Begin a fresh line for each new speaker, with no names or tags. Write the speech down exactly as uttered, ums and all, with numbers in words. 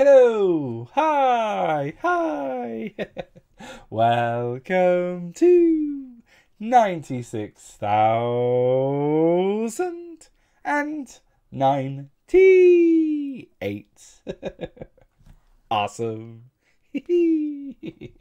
Hello, hi, hi. Welcome to ninety-six thousand ninety-eight. Awesome.